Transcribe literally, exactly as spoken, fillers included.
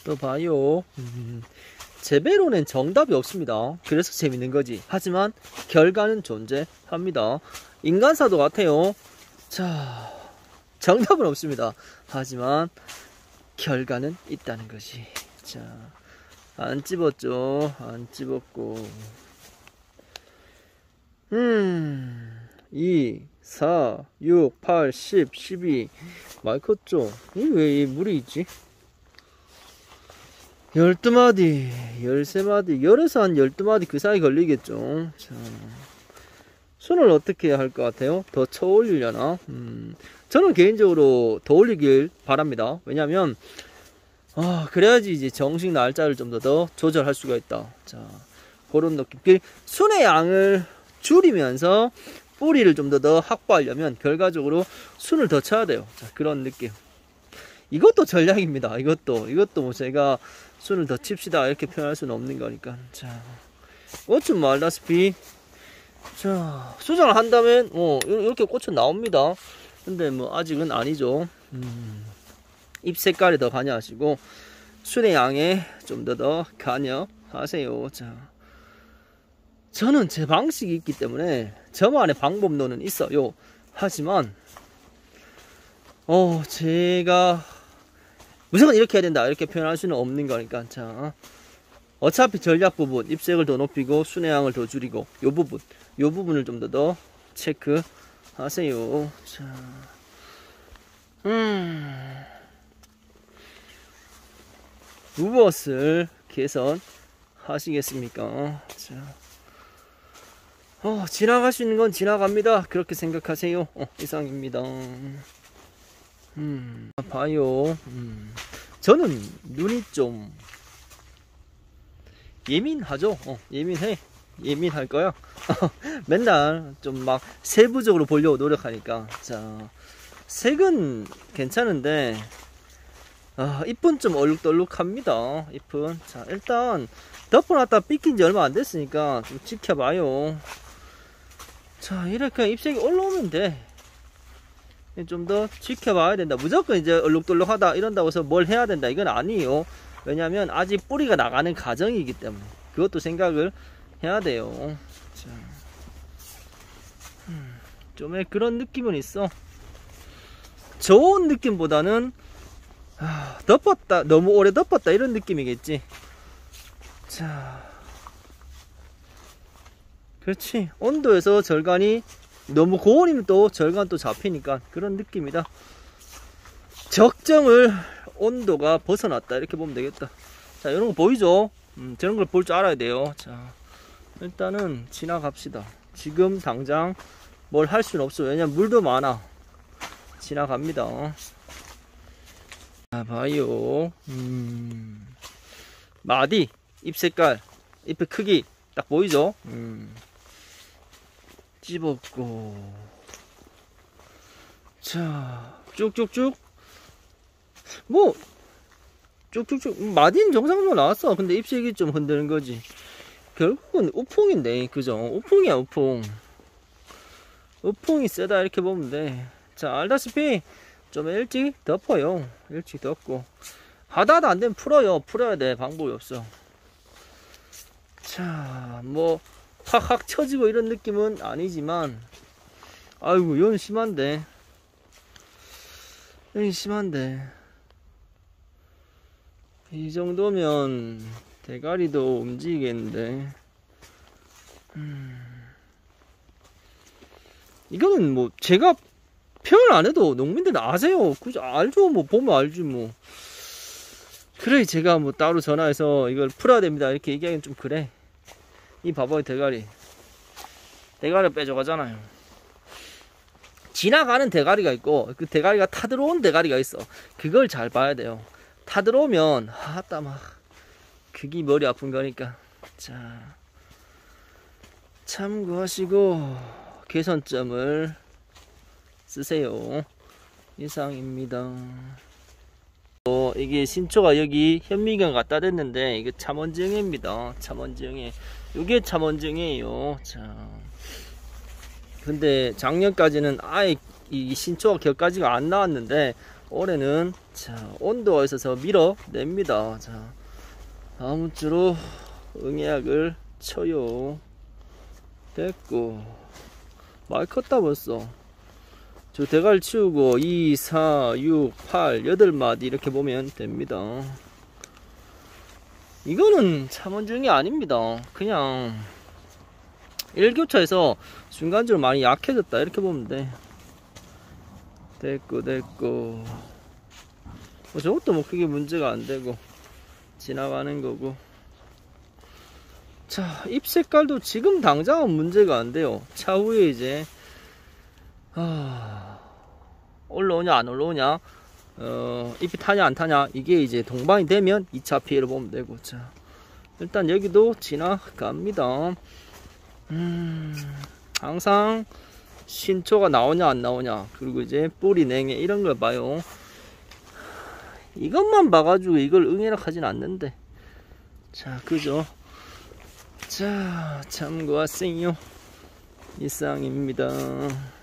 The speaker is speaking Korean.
또 봐요. 음, 제배로는 정답이 없습니다. 그래서 재밌는 거지. 하지만 결과는 존재합니다. 인간사도 같아요. 자, 정답은 없습니다. 하지만 결과는 있다는 것이. 자, 안 찝었죠. 안 찝었고. 음, 이, 사, 육, 팔, 십, 십이. 많이 컸죠? 이 왜 물이 있지? 열두 마디, 열세 마디, 열에서 한 열두 마디 그 사이 걸리겠죠. 자, 순을 어떻게 할 것 같아요? 더 쳐 올리려나? 음, 저는 개인적으로 더 올리길 바랍니다. 왜냐면, 아, 그래야지 이제 정식 날짜를 좀 더 더 조절할 수가 있다. 자, 그런 느낌. 순의 양을 줄이면서 뿌리를 좀 더 더 확보하려면 결과적으로 순을 더 쳐야 돼요. 자, 그런 느낌. 이것도 전략입니다. 이것도, 이것도 뭐 제가 순을 더 칩시다 이렇게 표현할 수는 없는 거니까. 자, 꽃은 뭐 알다시피, 자, 수정을 한다면 뭐 이렇게 꽃은 나옵니다. 근데 뭐 아직은 아니죠. 음, 잎 색깔이 더 관여하시고 순의 양에 좀 더 더 관여하세요. 자, 저는 제 방식이 있기 때문에 저만의 방법론은 있어요. 하지만 어 제가 무조건 이렇게 해야 된다 이렇게 표현할 수는 없는 거니까. 자, 어차피 전략 부분 잎색을 더 높이고 순의 양을 더 줄이고 요 부분 요 부분을 좀 더 더 체크하세요. 자, 음, 무엇을 개선하시겠습니까? 자, 어, 지나갈 수 있는 건 지나갑니다. 그렇게 생각하세요. 어, 이상입니다. 음, 봐요. 음, 저는 눈이 좀 예민하죠. 어, 예민해. 예민할 거야. 맨날 좀 막 세부적으로 보려고 노력하니까. 자, 색은 괜찮은데, 아, 잎은 좀 얼룩덜룩합니다. 잎은. 자, 일단 덮어놨다 삐낀 지 얼마 안 됐으니까 좀 지켜봐요. 자, 이렇게 잎색이 올라오면 돼. 좀 더 지켜봐야 된다. 무조건 이제 얼룩덜룩하다 이런다고 해서 뭘 해야 된다 이건 아니에요. 왜냐면 아직 뿌리가 나가는 과정이기 때문에 그것도 생각을 해야 돼요. 자, 음, 좀 그런 느낌은 있어. 좋은 느낌보다는 아, 덮었다 너무 오래 덮었다 이런 느낌이겠지. 자, 그렇지. 온도에서 절간이 너무 고온이면 또 절간 또 잡히니까 그런 느낌이다. 적정을 온도가 벗어났다 이렇게 보면 되겠다. 자, 이런 거 보이죠? 음, 저런 걸 볼 줄 알아야 돼요. 자, 일단은 지나갑시다. 지금 당장 뭘 할 수는 없어. 왜냐면 물도 많아. 지나갑니다. 자, 봐요. 음, 마디, 잎 색깔, 잎의 크기 딱 보이죠? 음, 찝었고, 자, 쭉쭉쭉 뭐 쭉쭉쭉 마디는 정상적으로 나왔어. 근데 잎색이 좀 흔드는 거지. 결국은 우풍인데, 그죠? 우풍이야, 우풍. 우풍이 세다 이렇게 보면 돼. 자, 알다시피 좀 일찍 덮어요. 일찍 덮고 하다 하다 안되면 풀어요. 풀어야 돼. 방법이 없어. 자, 뭐 확확 쳐지고 이런 느낌은 아니지만, 아이고 이건 심한데, 이건 심한데 이 정도면 대가리도 움직이겠는데. 음, 이거는 뭐 제가 표현 안 해도 농민들은 아세요. 그죠? 알죠. 뭐 보면 알지 뭐. 그래, 제가 뭐 따로 전화해서 이걸 풀어야 됩니다 이렇게 얘기하기는 좀 그래. 이 봐봐요, 대가리. 대가리를 빼줘가잖아요. 지나가는 대가리가 있고 그 대가리가 타들어온 대가리가 있어. 그걸 잘 봐야 돼요. 타들어오면 아따 막 그게 머리 아픈 거니까. 자, 참고하시고 개선점을 쓰세요. 이상입니다. 어, 이게 신초가 여기 현미경 갖다 댔는데 이게 참원증입니다. 참원증에 이게 참원증이에요. 자, 근데 작년까지는 아예 이 신초가 격까지가 안 나왔는데 올해는 자 온도가 있어서 밀어냅니다. 자 다음 주로 응애약을 쳐요. 됐고 많이 컸다 벌써. 저 대가리 치우고 이, 사, 육, 팔, 여덟 마디 이렇게 보면 됩니다. 이거는 참원중이 아닙니다. 그냥 일교차에서 순간적으로 많이 약해졌다 이렇게 보면 돼. 됐고 됐고 뭐 저것도 뭐 크게 문제가 안 되고 지나가는 거고. 자, 잎 색깔도 지금 당장은 문제가 안 돼요. 차후에 이제 아, 올라오냐 안 올라오냐, 어, 잎이 타냐 안 타냐, 이게 이제 동반이 되면 이 차 피해를 보면 되고. 자, 일단 여기도 지나갑니다. 음, 항상 신초가 나오냐 안 나오냐, 그리고 이제 뿌리 냉해 이런 걸 봐요. 이것만 봐가지고 이걸 응애라 하진 않는데. 자, 그죠? 자, 참고하세요. 이상입니다.